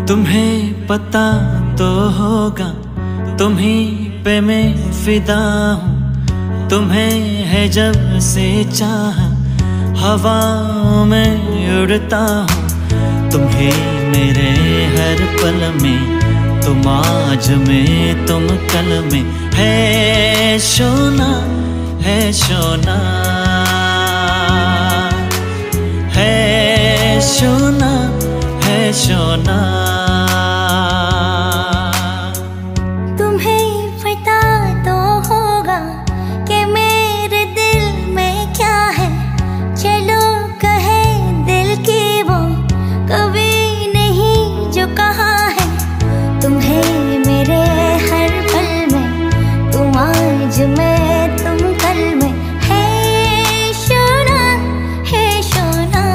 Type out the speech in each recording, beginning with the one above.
तुम्हें पता तो होगा, तुम्हीं पे मैं फिदा हूँ। तुम्हें है जब से चाहा, हवाओं में उड़ता हूँ। तुम्हें मेरे हर पल में, तुम आज में तुम कल में। है सोना, है सोना, है सोना, है सोना। तुम्हें पता तो होगा कि मेरे दिल में क्या है। चलो कहे दिल की वो कभी नहीं जो कहा है। तुम्हें मेरे हर पल में, तुम आज में तुम कल में। है सोना, है सोना,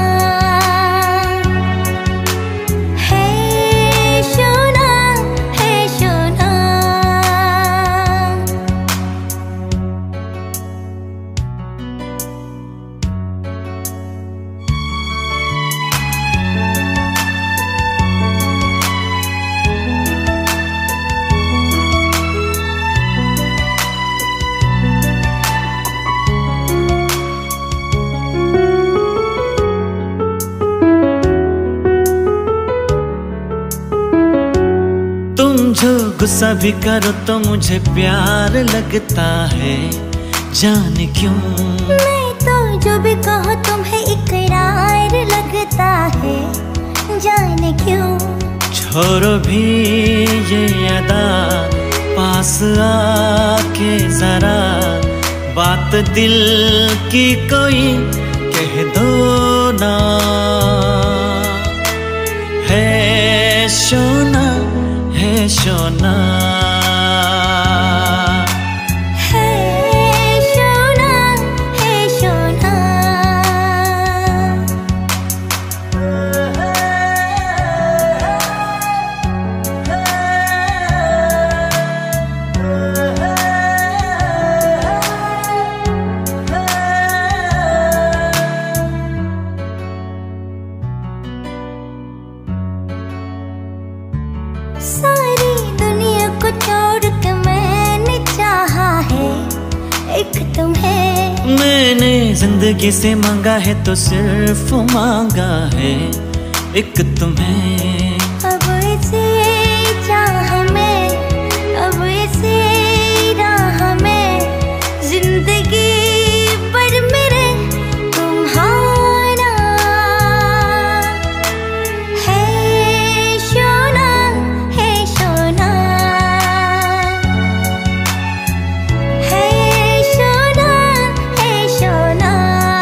है सोना, है सोना। तुम जो गुस्सा भी करो तो मुझे प्यार लगता है, जाने क्यों। मैं तो जो भी कहो तुम्हें इकरार लगता है, जाने क्यों। छोड़ो भी ये अदा, पास आके जरा बात दिल की कोई कह दो ना। है सोना, है सोना, है सोना, है सोना। सारी दुनिया को छोड़ के मैंने चाहा है एक तुम्हें। मैंने जिंदगी से मांगा है तो सिर्फ मांगा है एक तुम्हें। अब इसे चाह में, अब इसे राह में, जिंदगी पर मेरे तुम्हारा। है सोना, है सोना, है सोना, है सोना।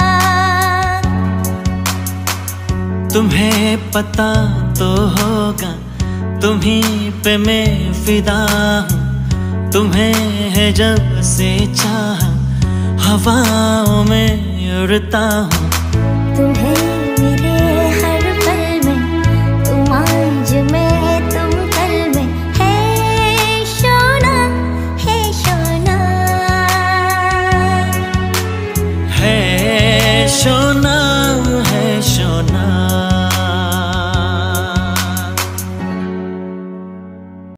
तुम्हें पता तो होगा, तुम्हीं पे मैं फिदा हूँ। तुम्हें है जब से चाहा, हवाओं में उड़ता हूँ। तुम्हें मेरे